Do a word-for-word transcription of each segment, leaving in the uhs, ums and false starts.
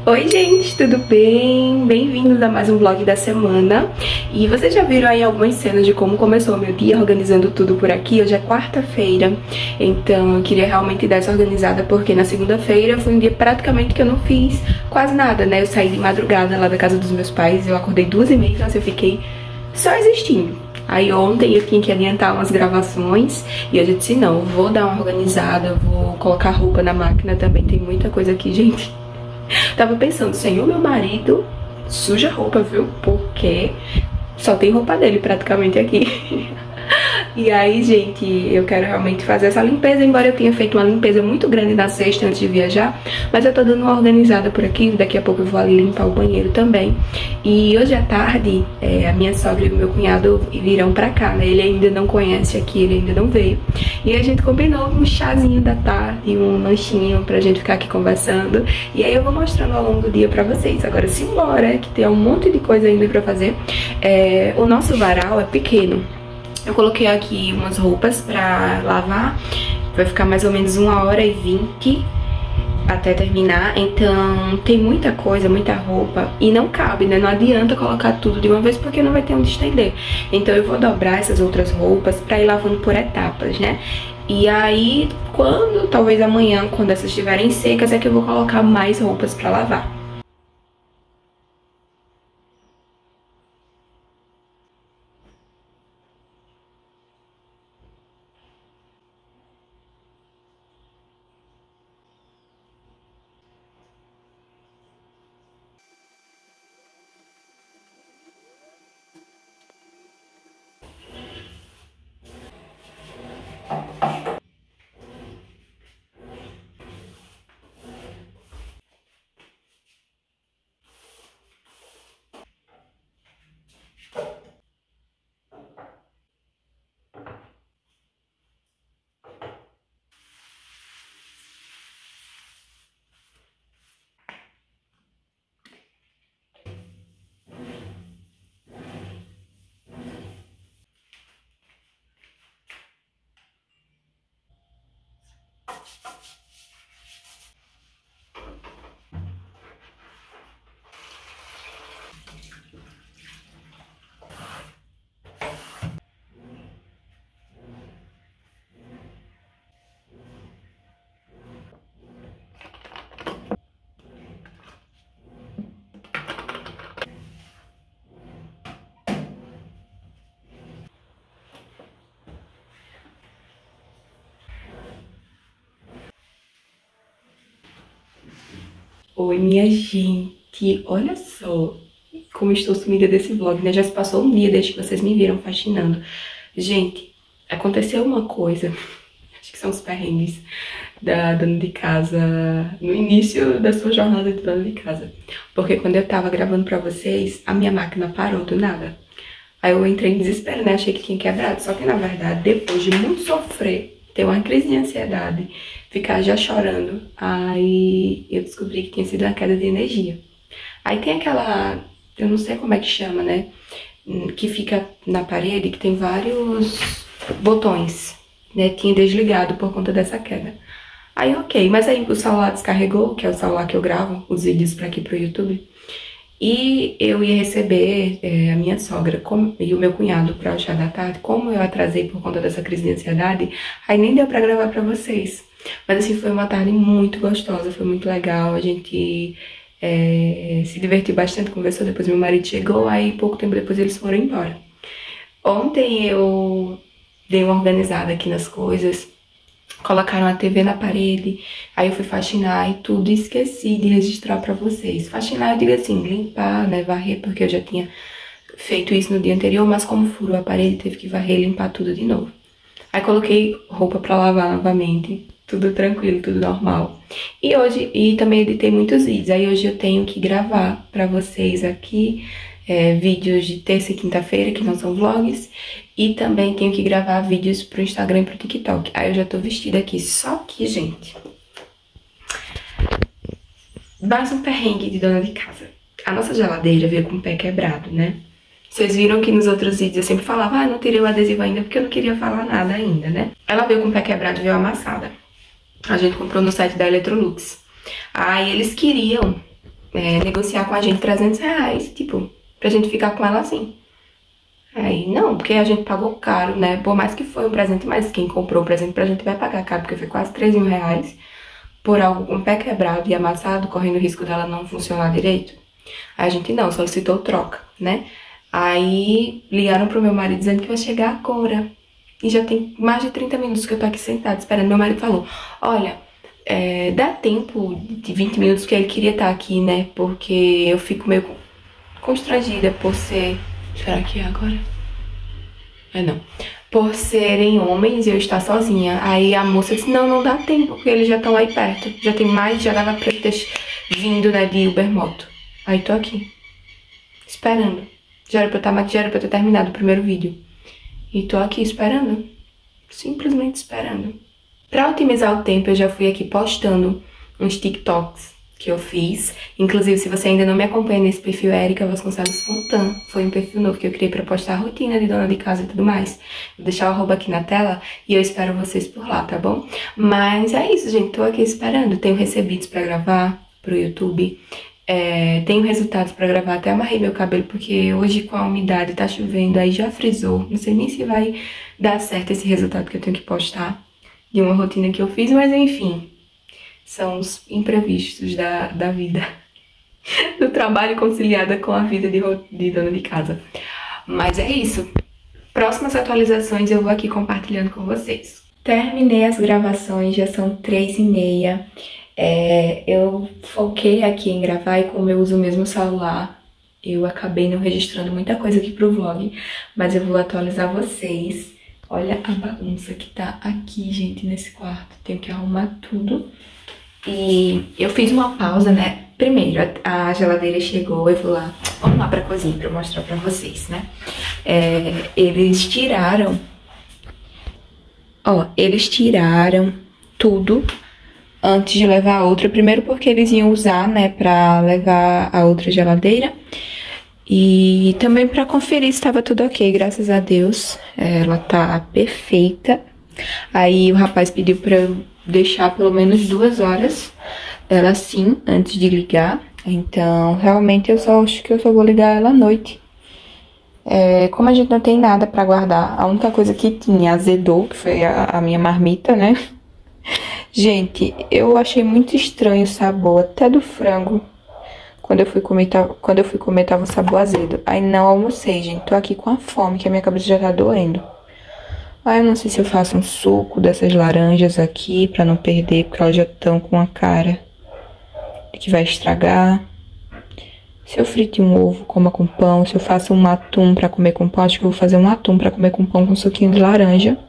Oi gente, tudo bem? Bem-vindos a mais um vlog da semana. E vocês já viram aí algumas cenas de como começou o meu dia organizando tudo por aqui. Hoje é quarta-feira, então eu queria realmente dar essa organizada porque na segunda-feira foi um dia praticamente que eu não fiz quase nada, né? Eu saí de madrugada lá da casa dos meus pais, eu acordei duas e meia, então assim, eu fiquei só existindo. Aí ontem eu tinha que adiantar umas gravações e eu disse, não, vou dar uma organizada, vou colocar roupa na máquina também, tem muita coisa aqui, gente. Tava pensando, senhor, meu marido suja roupa, viu? Porque só tem roupa dele praticamente aqui. E aí, gente, eu quero realmente fazer essa limpeza, embora eu tenha feito uma limpeza muito grande na sexta antes de viajar, mas eu tô dando uma organizada por aqui, daqui a pouco eu vou ali limpar o banheiro também. E hoje à tarde, é, a minha sogra e o meu cunhado virão pra cá, né? Ele ainda não conhece aqui, ele ainda não veio. E a gente combinou um chazinho da tarde, um lanchinho pra gente ficar aqui conversando. E aí eu vou mostrando ao longo do dia pra vocês. Agora, simbora, que tem um monte de coisa ainda pra fazer. É, o nosso varal é pequeno. Eu coloquei aqui umas roupas pra lavar, vai ficar mais ou menos uma hora e vinte até terminar, então tem muita coisa, muita roupa e não cabe, né? Não adianta colocar tudo de uma vez porque não vai ter onde estender. Então eu vou dobrar essas outras roupas pra ir lavando por etapas, né? E aí, quando, talvez amanhã, quando essas estiverem secas, é que eu vou colocar mais roupas pra lavar. Oi, minha gente, olha só como estou sumida desse vlog, né? Já se passou um dia desde que vocês me viram faxinando. Gente, aconteceu uma coisa, acho que são os perrengues da dona de casa no início da sua jornada de dona de casa. Porque quando eu tava gravando pra vocês, a minha máquina parou do nada. Aí eu entrei em desespero, né? Achei que tinha quebrado, só que na verdade, depois de muito sofrer, ter uma crise de ansiedade, ficar já chorando, aí eu descobri que tinha sido uma queda de energia. Aí tem aquela, eu não sei como é que chama, né, que fica na parede, que tem vários botões, né, tinha desligado por conta dessa queda. Aí ok, mas aí o celular descarregou, que é o celular que eu gravo os vídeos pra aqui pro YouTube. E eu ia receber é, a minha sogra como, e o meu cunhado para o chá da tarde. Como eu atrasei por conta dessa crise de ansiedade, aí nem deu pra gravar pra vocês. Mas assim, foi uma tarde muito gostosa, foi muito legal. A gente é, se divertiu bastante, conversou. Depois meu marido chegou, aí pouco tempo depois eles foram embora. Ontem eu dei uma organizada aqui nas coisas. Colocaram a T V na parede, aí eu fui faxinar e tudo, e esqueci de registrar pra vocês. Faxinar, eu digo assim, limpar, né, varrer, porque eu já tinha feito isso no dia anterior, mas como furou a parede, teve que varrer e limpar tudo de novo. Aí coloquei roupa pra lavar novamente, tudo tranquilo, tudo normal. E hoje, e também editei muitos vídeos, aí hoje eu tenho que gravar pra vocês aqui, É, vídeos de terça e quinta-feira, que não são vlogs, e também tenho que gravar vídeos pro Instagram e pro TikTok. Aí eu já tô vestida aqui, só que, gente, mais um perrengue de dona de casa. A nossa geladeira veio com o pé quebrado, né? Vocês viram que nos outros vídeos eu sempre falava, ah, não tirei o adesivo ainda, porque eu não queria falar nada ainda, né? Ela veio com o pé quebrado e veio amassada. A gente comprou no site da Electrolux. Aí eles queriam é, negociar com a gente trezentos reais, tipo, pra gente ficar com ela assim. Aí, não, porque a gente pagou caro, né? Por mais que foi um presente, mas quem comprou o presente pra gente vai pagar caro, porque foi quase três mil reais por algo com o pé quebrado e amassado, correndo o risco dela não funcionar direito. Aí a gente não, solicitou troca, né? Aí ligaram pro meu marido dizendo que vai chegar agora. E já tem mais de trinta minutos que eu tô aqui sentada esperando. Meu marido falou, olha, é, dá tempo de vinte minutos, que ele queria estar aqui, né? Porque eu fico meio constrangida por ser... Será que é agora? É não. Por serem homens e eu estar sozinha. Aí a moça disse, não, não dá tempo, porque eles já estão aí perto. Já tem mais, já dava pra ter vindo, né, de Ubermoto. Aí tô aqui, esperando. Já era pra eu estar, já era pra eu ter terminado o primeiro vídeo. E tô aqui esperando. Simplesmente esperando. Pra otimizar o tempo, eu já fui aqui postando uns TikToks que eu fiz. Inclusive, se você ainda não me acompanha nesse perfil, é Erika Vasconcelos Fontan. Foi um perfil novo que eu criei pra postar a rotina de dona de casa e tudo mais. Vou deixar o arroba aqui na tela e eu espero vocês por lá, tá bom? Mas é isso, gente. Tô aqui esperando. Tenho recebidos pra gravar pro YouTube. É, tenho resultados pra gravar. Até amarrei meu cabelo porque hoje com a umidade tá chovendo, aí já frisou. Não sei nem se vai dar certo esse resultado que eu tenho que postar de uma rotina que eu fiz, mas enfim, são os imprevistos da, da vida, do trabalho conciliada com a vida de, de dona de casa. Mas é isso. Próximas atualizações eu vou aqui compartilhando com vocês. Terminei as gravações, já são três e meia. É, eu foquei aqui em gravar e como eu uso o mesmo celular, eu acabei não registrando muita coisa aqui pro vlog, mas eu vou atualizar vocês. Olha a bagunça que tá aqui, gente, nesse quarto. Tenho que arrumar tudo. E eu fiz uma pausa, né? Primeiro, a, a geladeira chegou, eu vou lá. Vamos lá pra cozinha pra eu mostrar pra vocês, né? É, eles tiraram... Ó, eles tiraram tudo antes de levar a outra. Primeiro porque eles iam usar, né, pra levar a outra geladeira. E também pra conferir se estava tudo ok, graças a Deus. Ela tá perfeita. Aí o rapaz pediu pra eu deixar pelo menos duas horas ela assim, antes de ligar. Então, realmente, eu só acho que eu só vou ligar ela à noite. É, como a gente não tem nada pra guardar, a única coisa que tinha azedou, que foi a, a minha marmita, né? Gente, eu achei muito estranho o sabor, até do frango. Quando eu fui comer, quando eu fui comer, tava um sabor azedo. Aí não almocei, gente. Tô aqui com a fome, que a minha cabeça já tá doendo. Aí eu não sei se eu faço um suco dessas laranjas aqui, pra não perder, porque elas já estão com a cara de que vai estragar. Se eu frite um ovo, coma com pão. Se eu faço um atum pra comer com pão, acho que eu vou fazer um atum pra comer com pão com suquinho de laranja.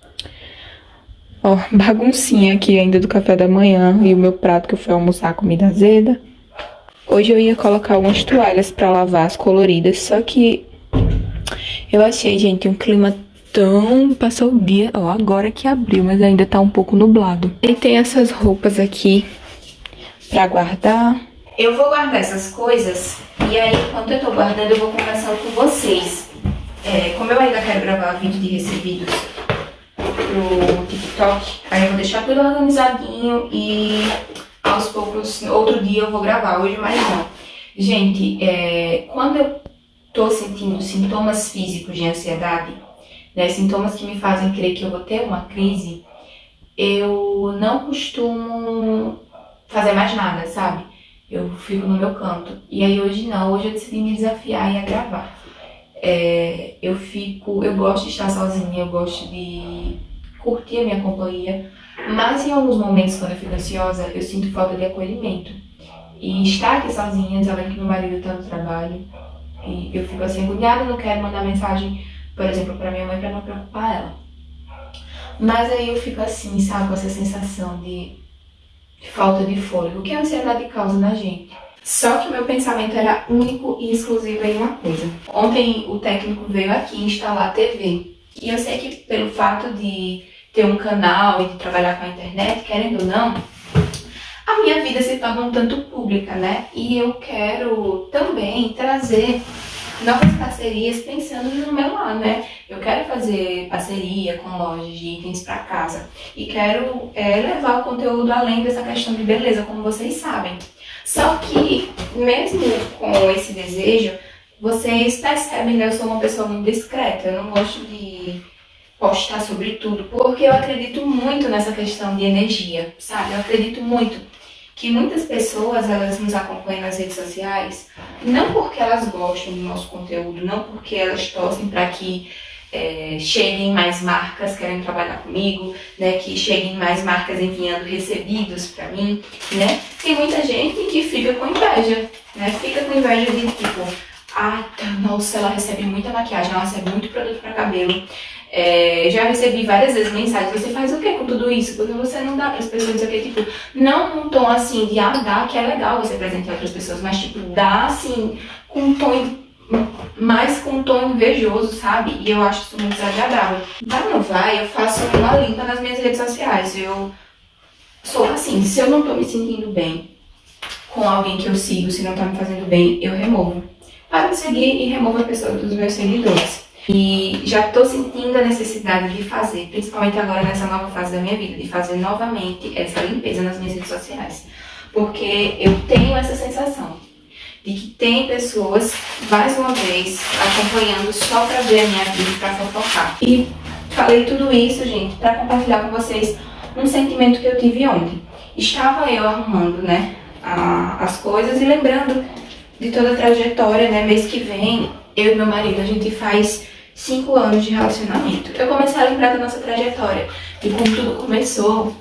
Ó, baguncinha aqui ainda do café da manhã. E o meu prato que eu fui almoçar, comida azeda. Hoje eu ia colocar algumas toalhas pra lavar, as coloridas, só que eu achei, gente, um clima tão... Passou o dia, ó, agora que abriu, mas ainda tá um pouco nublado. E tem essas roupas aqui pra guardar. Eu vou guardar essas coisas e aí, enquanto eu tô guardando, eu vou conversando com vocês. É, como eu ainda quero gravar vídeo de recebidos pro TikTok, aí eu vou deixar tudo organizadinho e... aos poucos, outro dia eu vou gravar, hoje mais não. Gente, é, quando eu tô sentindo sintomas físicos de ansiedade, né, sintomas que me fazem crer que eu vou ter uma crise, eu não costumo fazer mais nada, sabe? Eu fico no meu canto. E aí hoje não, hoje eu decidi me desafiar e a gravar. É, eu fico, eu gosto de estar sozinha, eu gosto de curtir a minha companhia. Mas em alguns momentos, quando eu fico ansiosa, eu sinto falta de acolhimento. E estar aqui sozinha, sabendo que meu marido está no trabalho, e eu fico assim agoniada, não quero mandar mensagem, por exemplo, para minha mãe para não preocupar ela. Mas aí eu fico assim, sabe, com essa sensação de, de falta de fôlego, que a ansiedade causa na gente. Só que o meu pensamento era único e exclusivo em uma coisa. Ontem o técnico veio aqui instalar a T V. E eu sei que pelo fato de ter um canal e de trabalhar com a internet, querendo ou não, a minha vida se torna um tanto pública, né? E eu quero também trazer novas parcerias pensando no meu lado, né? Eu quero fazer parceria com lojas de itens para casa e quero é, levar o conteúdo além dessa questão de beleza, como vocês sabem. Só que, mesmo com esse desejo, vocês percebem, né? Eu sou uma pessoa muito discreta, eu não gosto de postar sobre tudo, porque eu acredito muito nessa questão de energia, sabe? Eu acredito muito que muitas pessoas, elas nos acompanham nas redes sociais, não porque elas gostam do nosso conteúdo, não porque elas torcem para que é, cheguem mais marcas querendo trabalhar comigo, né, que cheguem mais marcas enviando recebidos para mim, né? Tem muita gente que fica com inveja, né? Fica com inveja de tipo, ah, nossa, ela recebe muita maquiagem, ela recebe muito produto para cabelo. É, já recebi várias vezes mensagens, você faz o que com tudo isso? Porque você não dá para as pessoas dizer que, tipo, não num tom assim de, ah, dá, que é legal você presentear outras pessoas, mas tipo, dá assim, com um tom, mais com um tom invejoso, sabe? E eu acho isso muito desagradável. Vai ou não vai, eu faço uma limpa nas minhas redes sociais, eu sou assim, se eu não tô me sentindo bem com alguém que eu sigo, se não tá me fazendo bem, eu removo. Paro de seguir e removo a pessoa dos meus seguidores. E já estou sentindo a necessidade de fazer, principalmente agora nessa nova fase da minha vida, de fazer novamente essa limpeza nas minhas redes sociais. Porque eu tenho essa sensação de que tem pessoas, mais uma vez, acompanhando só para ver a minha vida e para fofocar. E falei tudo isso, gente, para compartilhar com vocês um sentimento que eu tive ontem. Estava eu arrumando, né, a, as coisas e lembrando de toda a trajetória, né, mês que vem, eu e meu marido, a gente faz cinco anos de relacionamento. Eu comecei a lembrar da nossa trajetória, de como tudo começou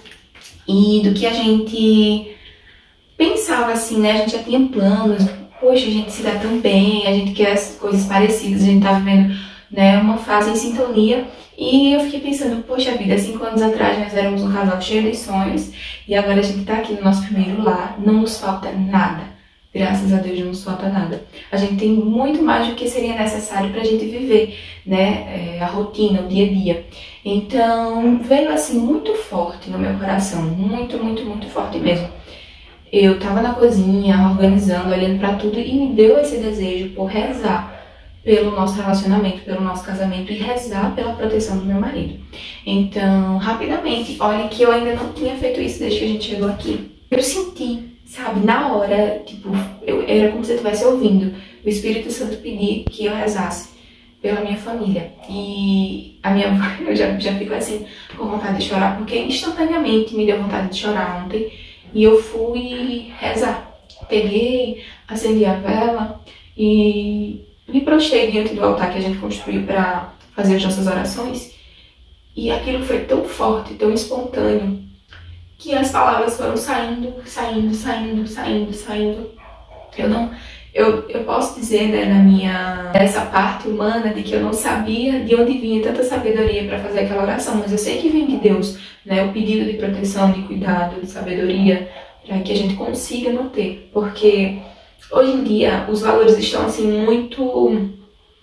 e do que a gente pensava assim, né? A gente já tinha planos, poxa, a gente se dá tão bem, a gente quer as coisas parecidas, a gente tá vivendo, né, uma fase em sintonia. E eu fiquei pensando, poxa vida, cinco anos atrás nós éramos um casal cheio de sonhos e agora a gente tá aqui no nosso primeiro lar, não nos falta nada. Graças a Deus não nos falta nada. A gente tem muito mais do que seria necessário pra gente viver, né? É, a rotina, o dia a dia. Então, veio assim muito forte no meu coração. Muito, muito, muito forte mesmo. Eu tava na cozinha, organizando, olhando pra tudo e me deu esse desejo por rezar pelo nosso relacionamento, pelo nosso casamento e rezar pela proteção do meu marido. Então, rapidamente, olha que eu ainda não tinha feito isso desde que a gente chegou aqui. Eu senti, sabe, na hora, tipo, eu, era como se eu estivesse ouvindo o Espírito Santo pedir que eu rezasse pela minha família. E a minha avó, eu já, já fico assim, com vontade de chorar, porque instantaneamente me deu vontade de chorar ontem. E eu fui rezar. Peguei, acendi a vela e me prostrei diante do altar que a gente construiu para fazer as nossas orações. E aquilo foi tão forte, tão espontâneo, que as palavras foram saindo, saindo, saindo, saindo, saindo. Eu não, eu, eu posso dizer, né, na minha, essa parte humana de que eu não sabia de onde vinha tanta sabedoria para fazer aquela oração, mas eu sei que vem de Deus, né, o pedido de proteção, de cuidado, de sabedoria, para que a gente consiga manter, porque hoje em dia os valores estão assim muito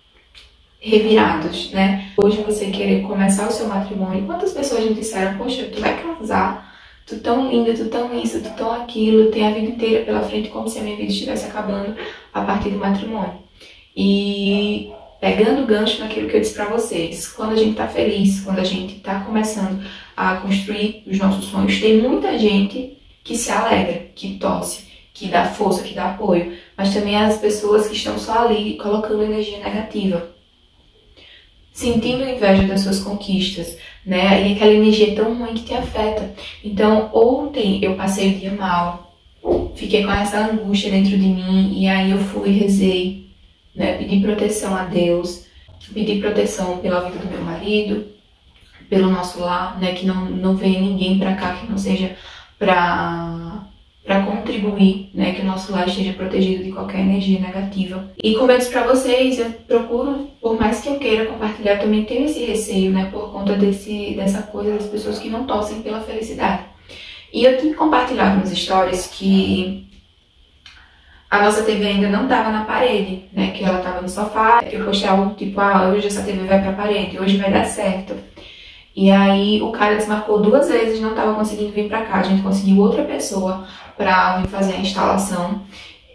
revirados, né? Hoje você querer começar o seu matrimônio, quantas pessoas me disseram, poxa, tu vai casar, tu tão linda, tu tão isso, tu tão aquilo, tem a vida inteira pela frente, como se a minha vida estivesse acabando a partir do matrimônio. E pegando o gancho naquilo que eu disse pra vocês, quando a gente tá feliz, quando a gente tá começando a construir os nossos sonhos, tem muita gente que se alegra, que torce, que dá força, que dá apoio, mas também as pessoas que estão só ali colocando energia negativa, sentindo inveja das suas conquistas, né? E aquela energia tão ruim que te afeta. Então, ontem eu passei o dia mal, fiquei com essa angústia dentro de mim, e aí eu fui e rezei, né? Pedi proteção a Deus, pedi proteção pela vida do meu marido, pelo nosso lar, né? Que não, não venha ninguém pra cá que não seja pra... para contribuir, né, que o nosso lar esteja protegido de qualquer energia negativa. E como eu disse para vocês, eu procuro, por mais que eu queira compartilhar, eu também tenho esse receio, né, por conta desse, dessa coisa das pessoas que não torcem pela felicidade. E eu tinha compartilhado nas histórias que a nossa T V ainda não estava na parede, né, que ela estava no sofá. Eu postei algo tipo, ah, hoje essa T V vai para a parede, hoje vai dar certo. E aí o cara desmarcou duas vezes, não estava conseguindo vir para cá. A gente conseguiu outra pessoa para vir fazer a instalação.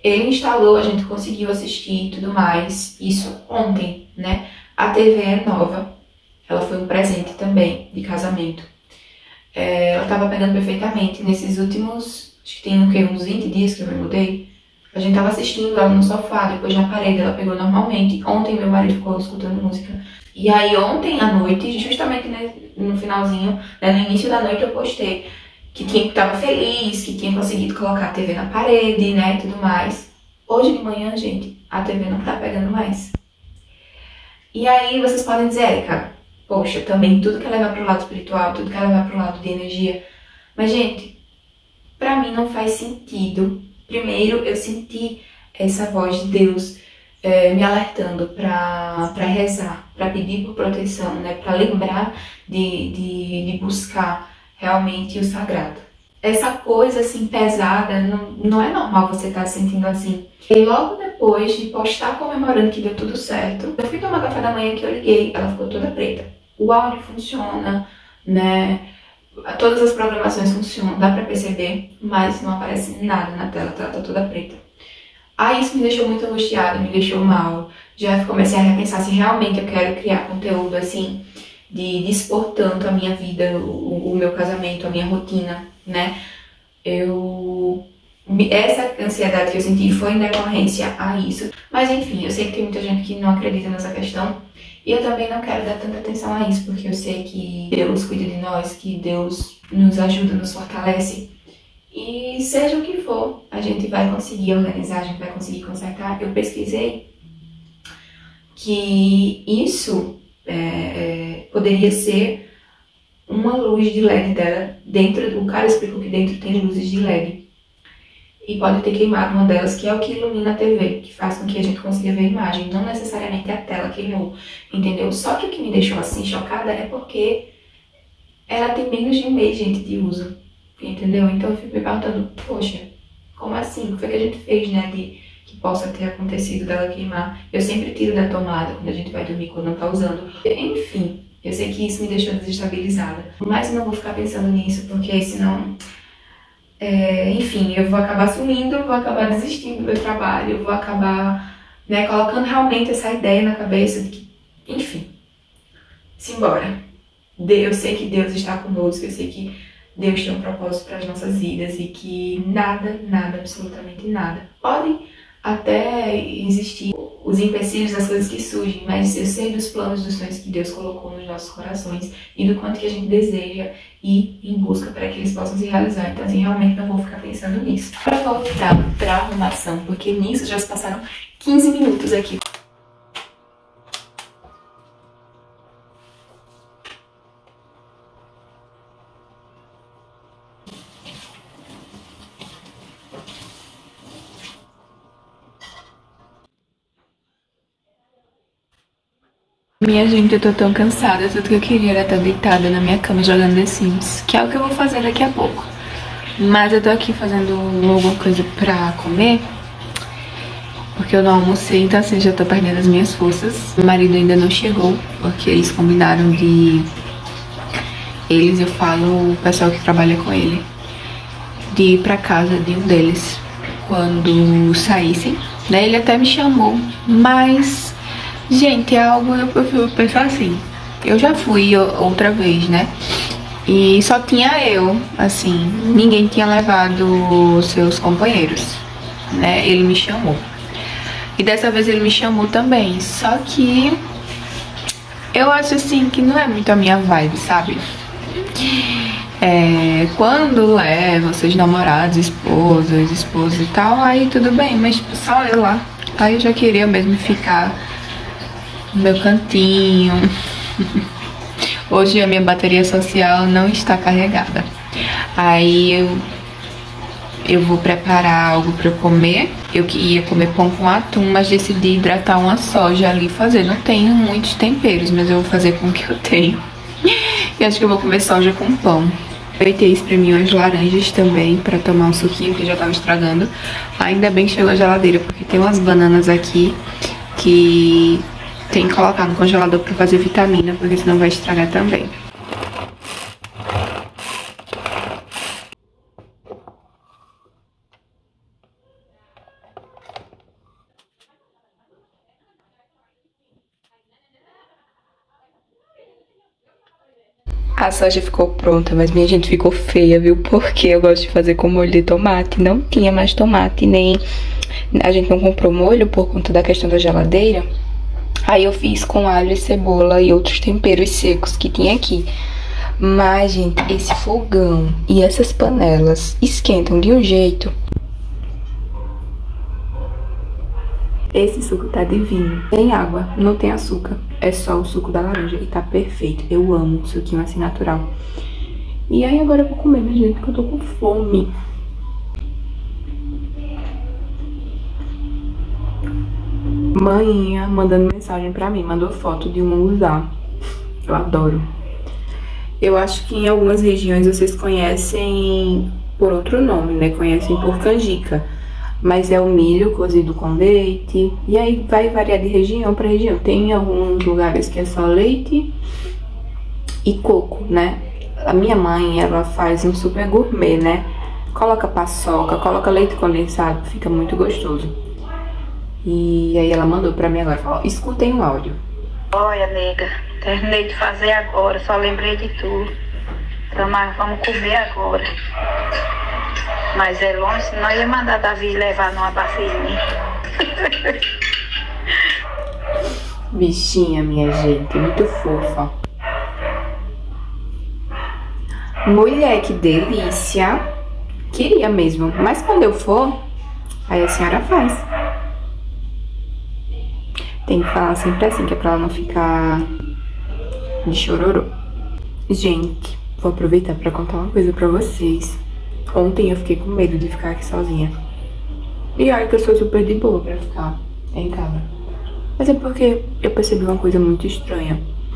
Ele instalou, a gente conseguiu assistir e tudo mais, isso ontem, né? A T V é nova, ela foi um presente também de casamento. É, ela tava pegando perfeitamente nesses últimos, acho que tem o quê, uns vinte dias que eu me mudei. A gente tava assistindo ela no sofá, depois na parede ela pegou normalmente. Ontem meu marido ficou escutando música. E aí ontem à noite, justamente no finalzinho, né, no início da noite eu postei que tinha, que tava feliz, que tinha conseguido colocar a T V na parede, né, e tudo mais. Hoje de manhã, gente, a T V não tá pegando mais. E aí vocês podem dizer, Érica, poxa, também tudo que é levar pro lado espiritual, tudo que é levar pro lado de energia. Mas, gente, pra mim não faz sentido. Primeiro, eu senti essa voz de Deus é, me alertando pra, pra rezar, pra pedir por proteção, né, pra lembrar de, de, de buscar realmente o sagrado. Essa coisa assim pesada, não, não é normal você estar se sentindo assim. E logo depois de postar comemorando que deu tudo certo, eu fui tomar café da manhã que eu liguei, ela ficou toda preta. O áudio funciona, né? Todas as programações funcionam, dá pra perceber, mas não aparece nada na tela, ela tá toda preta. Aí isso me deixou muito angustiada, me deixou mal. Já comecei a repensar se realmente eu quero criar conteúdo assim, de, de expor tanto a minha vida, o, o meu casamento, a minha rotina, né? Eu... Essa ansiedade que eu senti foi em decorrência a isso. Mas enfim, eu sei que tem muita gente que não acredita nessa questão. E eu também não quero dar tanta atenção a isso, porque eu sei que Deus cuida de nós, que Deus nos ajuda, nos fortalece. E seja o que for, a gente vai conseguir organizar, a gente vai conseguir consertar. Eu pesquisei que isso é, é, poderia ser uma luz de L E D dela dentro. O cara explicou que dentro tem luzes de L E D. E pode ter queimado uma delas, que é o que ilumina a T V, que faz com que a gente consiga ver a imagem. Não necessariamente a tela queimou, entendeu? Só que o que me deixou assim chocada é porque ela tem menos de um mês, gente, de uso, entendeu? Então eu fico me perguntando, poxa, como assim? O que foi que a gente fez, né, de que possa ter acontecido dela queimar? Eu sempre tiro da tomada quando a gente vai dormir, quando não tá usando. Enfim, eu sei que isso me deixou desestabilizada. Mas eu não vou ficar pensando nisso, porque senão... É, enfim, eu vou acabar sumindo, vou acabar desistindo do meu trabalho, eu vou acabar, né, colocando realmente essa ideia na cabeça de que, enfim, simbora. Eu sei que Deus está conosco, eu sei que Deus tem um propósito para as nossas vidas e que nada, nada, absolutamente nada. Podem até existir os empecilhos das coisas que surgem, mas eu sei dos planos, dos sonhos que Deus colocou nos nossos corações e do quanto que a gente deseja ir em busca para que eles possam se realizar. Então, assim, realmente não vou ficar pensando nisso. Para voltar para a arrumação, porque nisso já se passaram quinze minutos aqui. Minha gente, eu tô tão cansada, tudo que eu queria era estar deitada na minha cama jogando The Sims, que é o que eu vou fazer daqui a pouco. Mas eu tô aqui fazendo alguma coisa pra comer, porque eu não almocei, então assim, já tô perdendo as minhas forças. Meu marido ainda não chegou, porque eles combinaram de... Eles, eu falo, o pessoal que trabalha com ele, de ir pra casa de um deles quando saíssem, né? Ele até me chamou, mas... Gente, é algo, eu prefiro pensar assim, eu já fui outra vez, né, e só tinha eu, assim, ninguém tinha levado seus companheiros, né, ele me chamou, e dessa vez ele me chamou também, só que eu acho assim que não é muito a minha vibe, sabe, é, quando leva seus namorados, esposas, esposos e tal, aí tudo bem, mas tipo, só eu lá, aí eu já queria mesmo ficar no meu cantinho. Hoje a minha bateria social não está carregada. Aí eu, eu vou preparar algo para eu comer. Eu que ia comer pão com atum, mas decidi hidratar uma soja ali e fazer. Não tenho muitos temperos, mas eu vou fazer com o que eu tenho. E acho que eu vou comer soja com pão. Aproveitei e espremi umas laranjas também para tomar um suquinho que já estava estragando. Ainda bem que chegou a geladeira, porque tem umas bananas aqui que... tem que colocar no congelador para fazer vitamina, porque senão vai estragar também. A soja ficou pronta, mas minha gente ficou feia, viu? Porque eu gosto de fazer com molho de tomate. Não tinha mais tomate, nem... A gente não comprou molho por conta da questão da geladeira. Aí eu fiz com alho e cebola e outros temperos secos que tinha aqui. Mas, gente, esse fogão e essas panelas esquentam de um jeito. Esse suco tá divino. Tem água, não tem açúcar. É só o suco da laranja e tá perfeito. Eu amo um suquinho assim natural. E aí agora eu vou comer, minha gente, porque eu tô com fome. Mãinha mandando mensagem pra mim. Mandou foto de um munguzá. Eu adoro. Eu acho que em algumas regiões vocês conhecem por outro nome, né? Conhecem por canjica. Mas é o milho cozido com leite. E aí vai variar de região para região. Tem alguns lugares que é só leite e coco, né? A minha mãe, ela faz um super gourmet, né? Coloca paçoca, coloca leite condensado, fica muito gostoso. E aí ela mandou pra mim agora, falou, escutem o áudio. Olha, nega, terminei de fazer agora, só lembrei de tu. Então nós vamos comer agora. Mas é longe, senão eu ia mandar Davi levar numa bacinha. Bichinha, minha gente, muito fofa. Mulher, que delícia. Queria mesmo, mas quando eu for, aí a senhora faz. Tem que falar sempre assim, que é pra ela não ficar de chororô. Gente, vou aproveitar pra contar uma coisa pra vocês. Ontem eu fiquei com medo de ficar aqui sozinha. E olha que eu sou super de boa pra ficar em casa. Mas é porque eu percebi uma coisa muito estranha.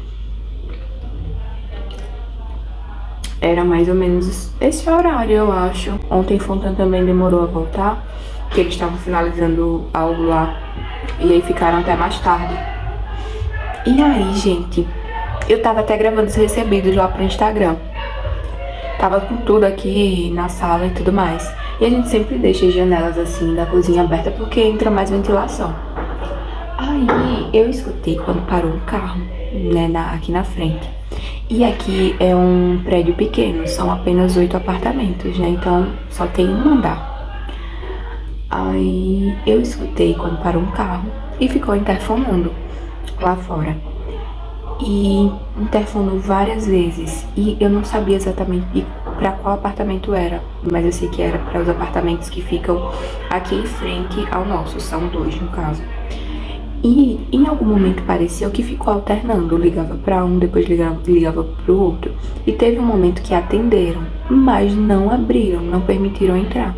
Era mais ou menos esse horário, eu acho. Ontem Fontan também demorou a voltar, que eles estavam finalizando algo lá. E aí ficaram até mais tarde. E aí, gente, eu tava até gravando os recebidos lá pro Instagram. Tava com tudo aqui na sala e tudo mais. E a gente sempre deixa as janelas assim da cozinha aberta porque entra mais ventilação. Aí eu escutei quando parou um carro, né, na, aqui na frente. E aqui é um prédio pequeno, são apenas oito apartamentos, né? Então só tem um andar. Aí eu escutei quando parou um carro e ficou interfonando lá fora. E interfonou várias vezes. E eu não sabia exatamente para qual apartamento era, mas eu sei que era para os apartamentos que ficam aqui em frente ao nosso. São dois no caso. E em algum momento pareceu que ficou alternando. Ligava para um, depois ligava, ligava para o outro. E teve um momento que atenderam, mas não abriram, não permitiram entrar.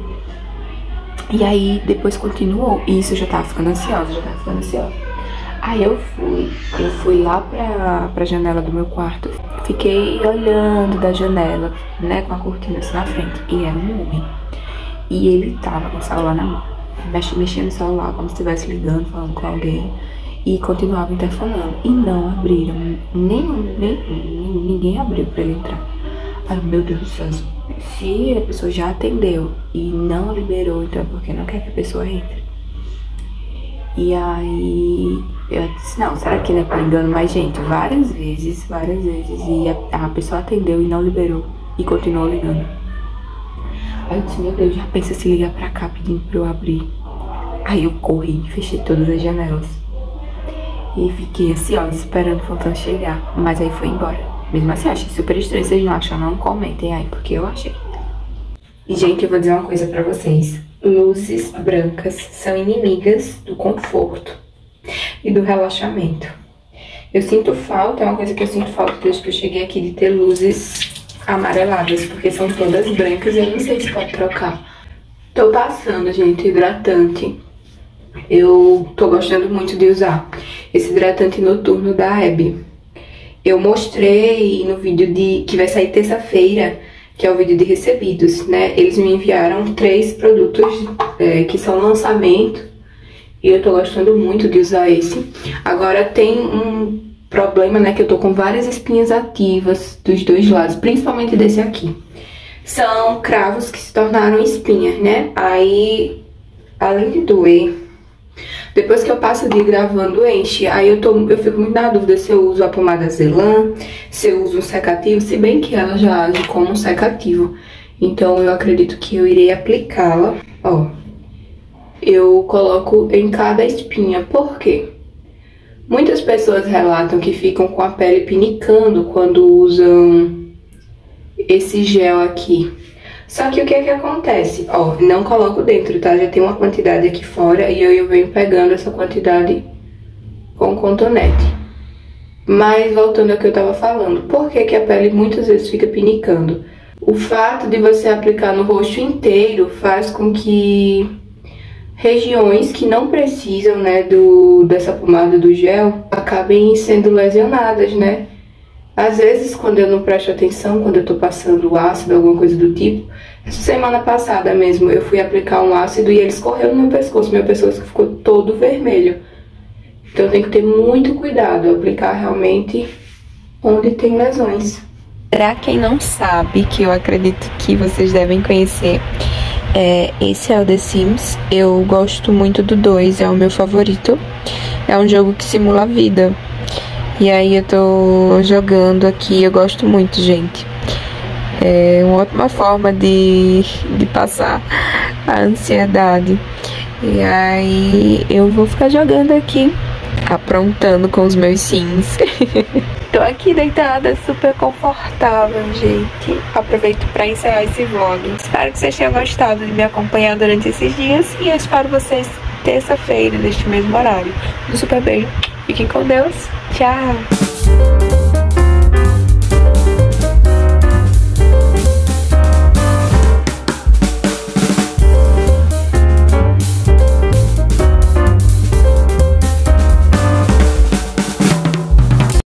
E aí depois continuou. E isso eu já tava ficando ansiosa, já tava ficando ansiosa. Aí eu fui, eu fui lá pra, pra janela do meu quarto. Fiquei olhando da janela, né, com a cortina assim na frente. E era um homem. E ele tava com o celular na mão, mexendo no celular, como se estivesse ligando, falando com alguém. E continuava interfonando. E não abriram, nem, nem, nem ninguém abriu pra ele entrar. Ai, meu Deus do céu, se a pessoa já atendeu e não liberou, então é porque não quer que a pessoa entre. E aí eu disse, não, será que não é por engano? Mas, gente, várias vezes, várias vezes. E a, a pessoa atendeu e não liberou. E continuou ligando. Aí eu disse, meu Deus, já pensa se ligar pra cá pedindo pra eu abrir. Aí eu corri, fechei todas as janelas. E fiquei assim, ó, esperando o Fontan chegar. Mas aí foi embora. Mesmo assim, achei super estranho. Vocês não acham? Não comentem aí, porque eu achei. E, gente, eu vou dizer uma coisa pra vocês. Luzes brancas são inimigas do conforto e do relaxamento. Eu sinto falta, é uma coisa que eu sinto falta desde que eu cheguei aqui, de ter luzes amareladas, porque são todas brancas e eu não sei se pode trocar. Tô passando, gente, hidratante. Eu tô gostando muito de usar esse hidratante noturno da Hebe. Eu mostrei no vídeo de que vai sair terça-feira, que é o vídeo de recebidos, né? Eles me enviaram três produtos é, que são lançamento e eu tô gostando muito de usar esse. Agora tem um problema, né? Que eu tô com várias espinhas ativas dos dois lados, principalmente desse aqui. São cravos que se tornaram espinhas, né? Aí, além de doer, Depois que eu passo o dia gravando, enche. Aí eu, tô, eu fico muito na dúvida se eu uso a pomada Zelan, se eu uso um secativo, se bem que ela já age como um secativo. Então eu acredito que eu irei aplicá-la. Ó, eu coloco em cada espinha. Por quê? Muitas pessoas relatam que ficam com a pele pinicando quando usam esse gel aqui. Só que o que é que acontece? Ó, não coloco dentro, tá? Já tem uma quantidade aqui fora e eu, eu venho pegando essa quantidade com cotonete. Mas voltando ao que eu tava falando, por que que a pele muitas vezes fica pinicando? O fato de você aplicar no rosto inteiro faz com que regiões que não precisam, né, do, dessa pomada do gel acabem sendo lesionadas, né? Às vezes, quando eu não presto atenção, quando eu tô passando ácido, alguma coisa do tipo, essa semana passada mesmo, eu fui aplicar um ácido e ele escorreu no meu pescoço, meu pescoço ficou todo vermelho. Então tem que ter muito cuidado, aplicar realmente onde tem lesões. Pra quem não sabe, que eu acredito que vocês devem conhecer, é, esse é o The Sims. Eu gosto muito do dois, é o meu favorito. É um jogo que simula a vida. E aí eu tô jogando aqui, eu gosto muito, gente. É uma ótima forma de, de passar a ansiedade. E aí eu vou ficar jogando aqui, aprontando com os meus sims. Tô aqui deitada, super confortável, gente. Aproveito pra encerrar esse vlog. Espero que vocês tenham gostado de me acompanhar durante esses dias. E eu espero vocês terça-feira, neste mesmo horário. Um super beijo. Fiquem com Deus. Tchau.